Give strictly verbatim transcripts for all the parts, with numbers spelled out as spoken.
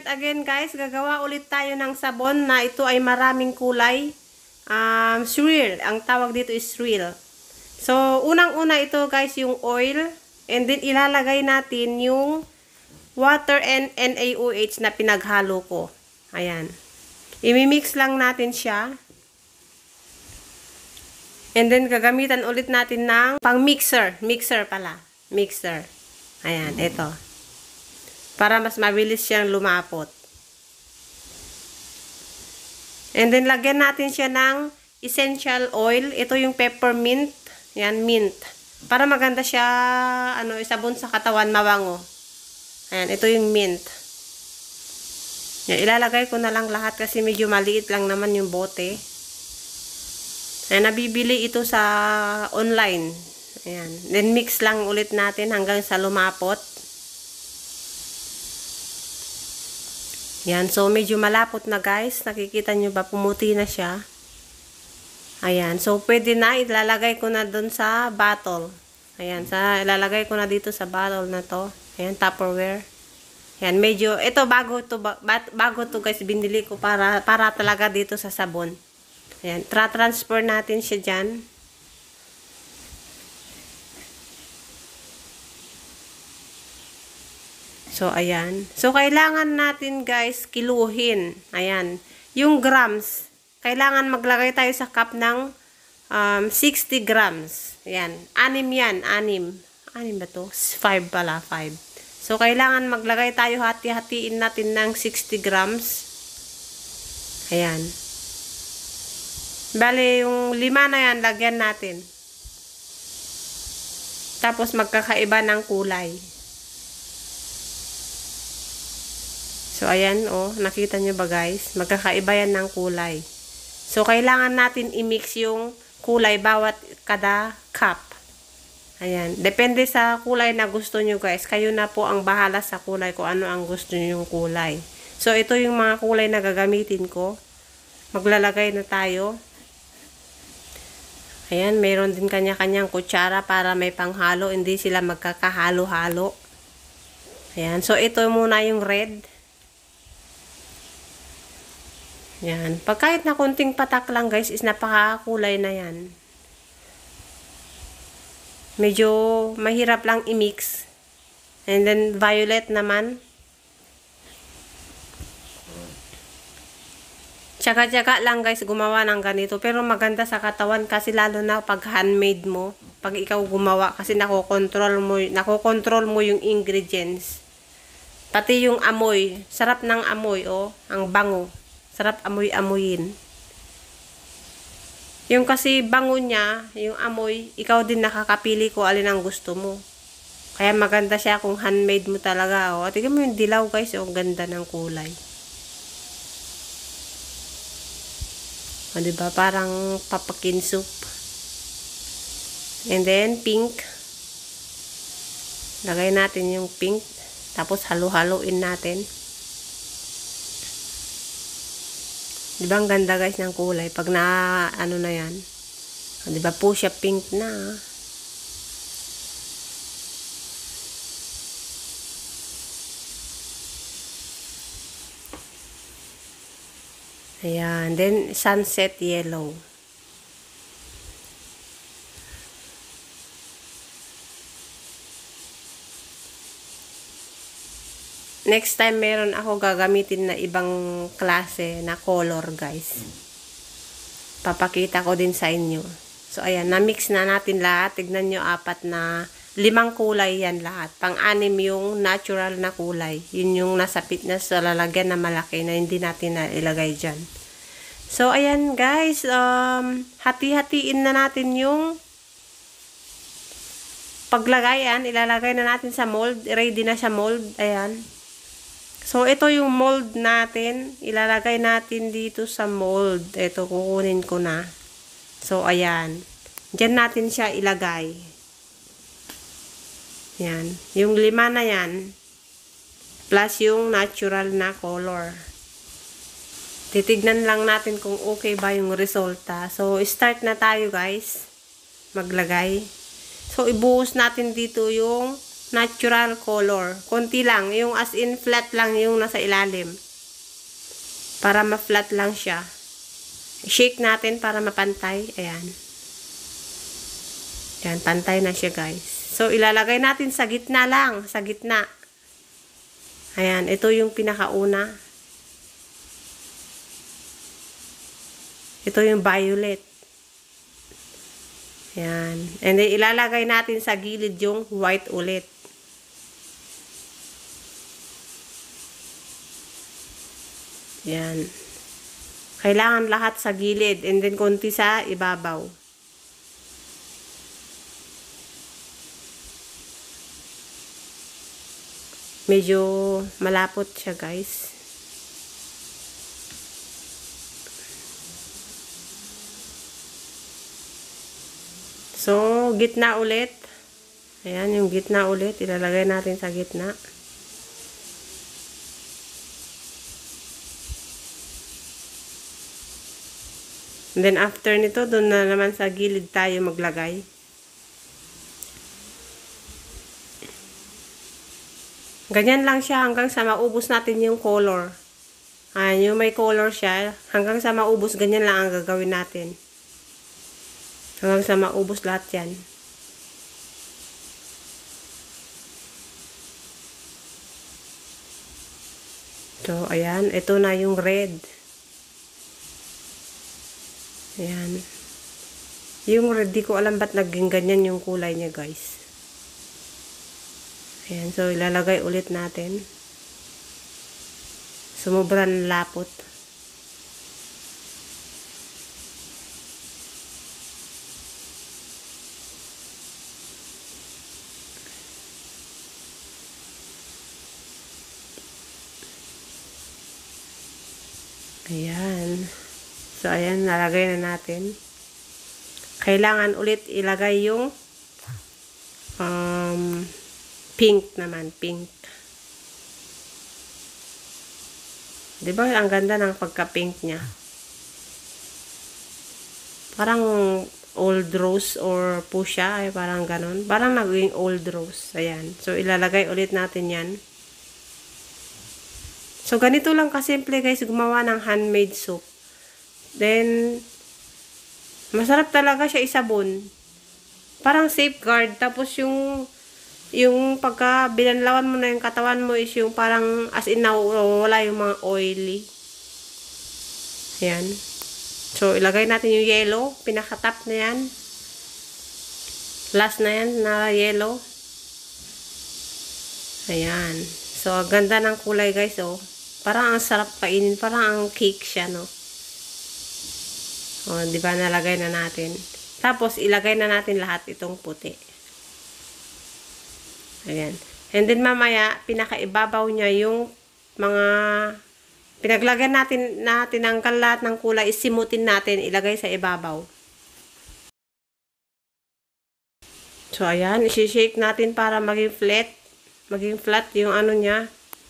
again guys, gagawa ulit tayo ng sabon na ito ay maraming kulay. Um, swirl. Ang tawag dito is swirl. So, unang-una ito guys yung oil. And then ilalagay natin yung water and N A O H na pinaghalo ko. Ayan. Imimix lang natin siya. And then gagamitan ulit natin ng pang mixer. Mixer pala. Mixer. Ayan, ito. Para mas mabilis siyang lumapot. And then, lagyan natin siya ng essential oil. Ito yung peppermint. Yan, mint. Para maganda siya, ano, sabon sa katawan, mabango. Ayan, ito yung mint. Yan, ilalagay ko na lang lahat kasi medyo maliit lang naman yung bote. Ayan, nabibili ito sa online. Ayan. Then, mix lang ulit natin hanggang sa lumapot. Yan, so medyo malapot na guys. Nakikita nyo ba, pumuti na siya. Ayan, so pwede na, ilalagay ko na dun sa bottle. Ayan, sa, ilalagay ko na dito sa bottle na to. Ayan, Tupperware. Ayan, medyo, ito bago to, bago to guys, binili ko para, para talaga dito sa sabon. Ayan, tra-transfer natin siya dyan. So, ayan. So, kailangan natin, guys, kiluhin. Ayan. Yung grams, kailangan maglagay tayo sa cup ng um, sixty grams. Ayan. Anim yan. Anim. Anim ba to? five pala. five. So, kailangan maglagay tayo, hati-hatiin natin ng sixty grams. Ayan. Bale, yung lima na yan, lagyan natin. Tapos, magkakaiba ng kulay. So, ayan, oh. Nakita nyo ba, guys? Magkakaiba yan ng kulay. So, kailangan natin i-mix yung kulay bawat kada cup. Ayan. Depende sa kulay na gusto nyo, guys. Kayo na po ang bahala sa kulay kung ano ang gusto nyo yung kulay. So, ito yung mga kulay na gagamitin ko. Maglalagay na tayo. Ayan. Mayroon din kanya-kanyang kutsara para may panghalo. Hindi sila magkakahalo-halo. Ayan. So, ito muna yung red. Yan. Pag kahit na konting patak lang guys, is napakakulay na yan. Medyo mahirap lang i-mix. And then violet naman. Tsaka-tsaka lang guys gumawa ng ganito. Pero maganda sa katawan kasi lalo na pag handmade mo. Pag ikaw gumawa kasi nakokontrol mo, nakokontrol mo yung ingredients. Pati yung amoy. Sarap ng amoy, oh. Ang bango. Sarap amoy-amoyin. Yung kasi bango niya, yung amoy, ikaw din nakakapili kung alin ang gusto mo. Kaya maganda siya kung handmade mo talaga. O, tingnan mo yung dilaw guys, yung ganda ng kulay. O, diba? Parang papakin soup. And then, pink. Lagay natin yung pink. Tapos, halo-haloin natin. Diba ang ganda guys ng kulay pag na ano na yan. Diba po siya pink na. Ayan. Then sunset yellow. Next time, meron ako gagamitin na ibang klase na color, guys. Papakita ko din sa inyo. So, ayan. Na-mix na natin lahat. Tignan nyo, apat na, limang kulay yan lahat. Pang-anim yung natural na kulay. Yun yung nasa fitness sa lalagyan na malaki na hindi natin na ilagay dyan. So, ayan, guys. Um, hati-hatiin na natin yung paglagayan. Ilalagay na natin sa mold. Ready na siya mold. Ayan. So, ito yung mold natin. Ilalagay natin dito sa mold. Ito, kukunin ko na. So, ayan. Diyan natin siya ilagay. Yan. Yung lima na yan. Plus yung natural na color. Titignan lang natin kung okay ba yung resulta. So, start na tayo guys. Maglagay. So, ibuhos natin dito yung natural color. Konti lang. Yung as in flat lang yung nasa ilalim. Para ma-flat lang siya. Shake natin para mapantay. Ayan. Ayan, pantay na siya guys. So, ilalagay natin sa gitna lang. Sa gitna. Ayan, ito yung pinakauna. Ito yung violet. Ayan. And then, ilalagay natin sa gilid yung white ulit. Ayan. Kailangan lahat sa gilid. And then, konti sa ibabaw. Medyo malapot siya guys. So, gitna ulit. Ayan, yung gitna ulit. Ilalagay natin sa gitna. And then, after nito, doon na naman sa gilid tayo maglagay. Ganyan lang siya hanggang sa maubos natin yung color. Ayan, yung may color siya. Hanggang sa maubos, ganyan lang ang gagawin natin. Hanggang sa maubos lahat yan. So, ayan. Ito na yung red. Ayan. Yung red, di ko alam ba't naging ganyan yung kulay niya, guys. Ayan. So, ilalagay ulit natin. Sumubran lapot. Ayan. So, ayan, nalagay na natin. Kailangan ulit ilagay yung um, pink naman, pink. Diba, ang ganda ng pagka-pink niya. Parang old rose or fuchsia, ay parang ganon. Parang naging old rose. Ayan. So, ilalagay ulit natin yan. So, ganito lang kasimple guys, gumawa ng handmade soap. Then, masarap talaga siya isabon. Parang safeguard. Tapos yung, yung pagka binanlawan mo na yung katawan mo is yung parang as in nawawala yung mga oily. Ayan. So, ilagay natin yung yellow. Pinakatap na yan. Last na yan na yellow. Ayan. So, ang ganda ng kulay guys, oh. Parang ang sarap kainin. Parang ang cake siya, no? O, di ba nalagay na natin. Tapos, ilagay na natin lahat itong puti. Ayan. And then, mamaya, pinakaibabaw niya yung mga pinaglagyan natin na tinanggal lahat ng kulay, isimutin natin, ilagay sa ibabaw. So, ayan. Isi-shake natin para maging flat. Maging flat yung ano niya.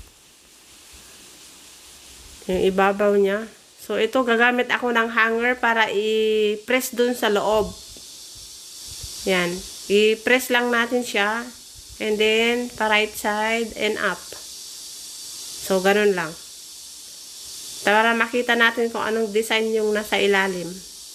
Yung ibabaw niya. So, ito, gagamit ako ng hanger para i-press dun sa loob. Yan. I-press lang natin siya. And then, pa right side and up. So, ganun lang. Para makita natin kung anong design yung nasa ilalim.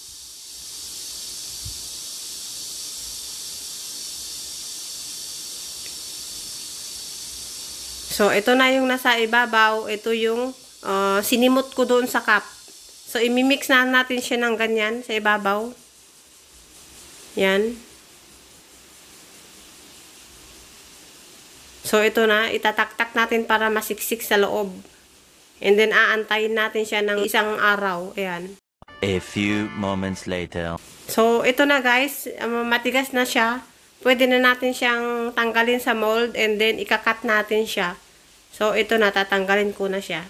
So, ito na yung nasa ibabaw. Ito yung Uh, sinimot ko doon sa cup. So, imimix na natin siya ng ganyan sa ibabaw. Yan. So, ito na. Itataktak natin para masiksik sa loob. And then, aantayin natin siya ng isang araw. Ayan. A few moments later. So, ito na guys. Um, matigas na siya. Pwede na natin siyang tanggalin sa mold. And then, ikakat natin siya. So, ito na. Tatanggalin ko na siya.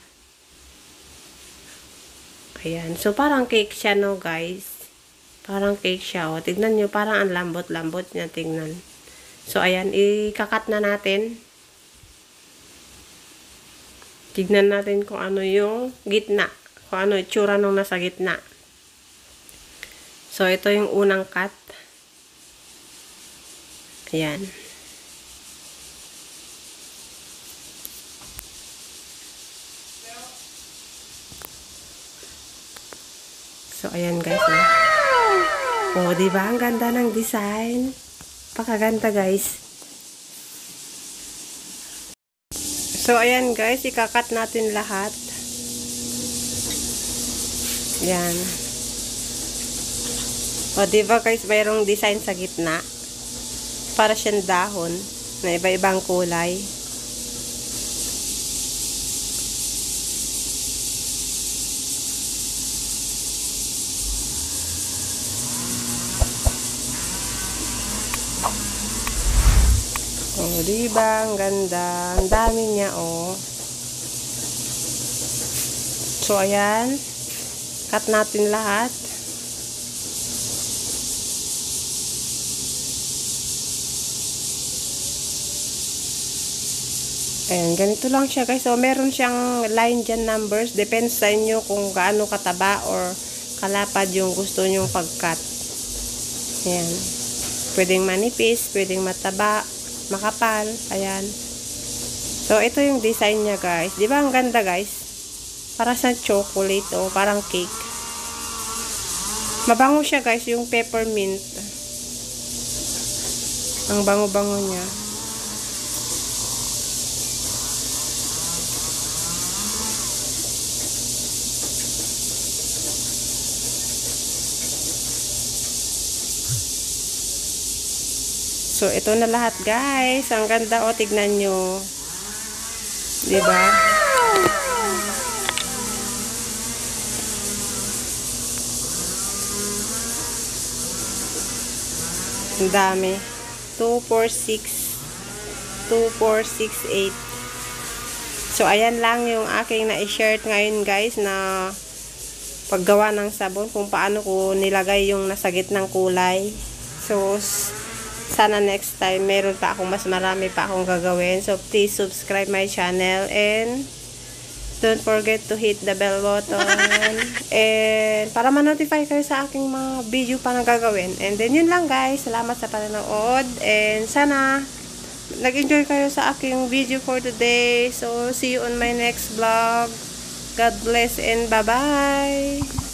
Ayan. So, parang cake siya, no, guys? Parang cake siya, oh. Tignan nyo, parang ang lambot-lambot niya, tignan. So, ayan. Ikakat na natin. Tignan natin kung ano yung gitna. Kung ano itsura nung nasa gitna. So, ito yung unang cut. Ayan. ayan guys. Oh, oh di ba ang ganda ng design? Pakaganda guys. So, ayan guys, ikakat natin lahat. Yan. O, di ba guys, mayroong design sa gitna? Para siyang dahon na iba-ibang kulay. Oh, diba? Ang ganda. Ang dami niya, oh. So, ayan. Cut natin lahat. Ayan, ganito lang siya, guys. So, meron siyang line dyan numbers. Depends sa inyo kung gaano kataba or kalapad yung gusto nyong pag-cut. Ayan. Pwedeng manipis, pwedeng mataba, makapal, ayan. So, ito yung design niya, guys. Di ba ang ganda, guys? Para sa chocolate o parang cake. Mabango siya, guys, yung peppermint. Ang bango-bango niya. So, ito na lahat, guys. Ang ganda, o, tignan nyo. Diba? Ang dami. two, four, six. two, four, six, eight. So, ayan lang yung aking na-share ngayon, guys, na paggawa ng sabon. Kung paano ko nilagay yung nasa gitnang kulay. So, sana next time, meron pa akong mas marami pa akong gagawin. So, please subscribe my channel and don't forget to hit the bell button. And para ma-notify kayo sa aking mga video pa na gagawin. And then, yun lang guys. Salamat sa panonood. And sana nag-enjoy kayo sa aking video for today. So, see you on my next vlog. God bless and bye-bye!